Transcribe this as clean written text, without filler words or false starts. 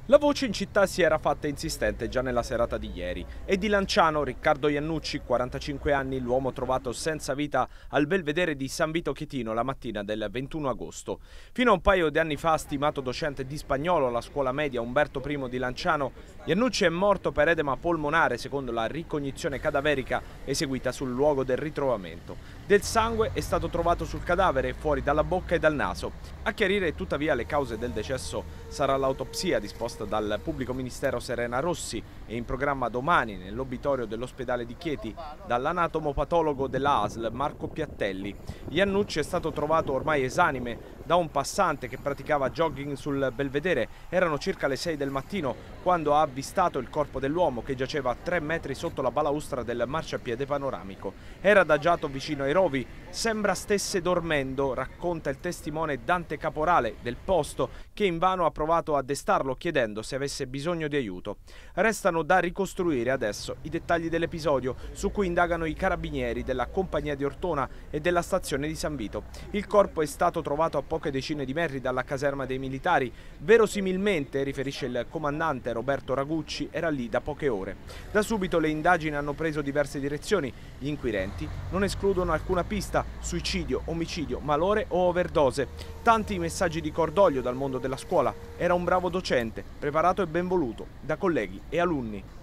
La voce in città si era fatta insistente già nella serata di ieri e di Lanciano Riccardo Iannucci, 45 anni, l'uomo trovato senza vita al belvedere di San Vito Chietino la mattina del 21 agosto. Fino a un paio di anni fa, stimato docente di spagnolo alla scuola media Umberto I di Lanciano, Iannucci è morto per edema polmonare secondo la ricognizione cadaverica eseguita sul luogo del ritrovamento. Del sangue è stato trovato sul cadavere, fuori dalla bocca e dal naso. A chiarire tuttavia le cause del decesso sarà l'autopsia disposta dal pubblico ministero Serena Rossi e in programma domani nell'obitorio dell'ospedale di Chieti dall'anatomopatologo della ASL Marco Piattelli. Iannucci è stato trovato ormai esanime da un passante che praticava jogging sul belvedere. Erano circa le 6 del mattino quando ha avvistato il corpo dell'uomo che giaceva a 3 metri sotto la balaustra del marciapiede panoramico. Era adagiato vicino ai rovi, sembra stesse dormendo, racconta il testimone Dante Caporale del posto che invano ha provato a destarlo chiedendo se avesse bisogno di aiuto. Restano da ricostruire adesso i dettagli dell'episodio su cui indagano i carabinieri della compagnia di Ortona e della stazione di San Vito. Il corpo è stato trovato a poche decine di metri dalla caserma dei militari. Verosimilmente, riferisce il comandante Roberto Ragucci, era lì da poche ore. Da subito le indagini hanno preso diverse direzioni. Gli inquirenti non escludono alcuna pista: suicidio, omicidio, malore o overdose. Tanti i messaggi di cordoglio dal mondo della scuola. Era un bravo docente, preparato e ben voluto da colleghi e alunni.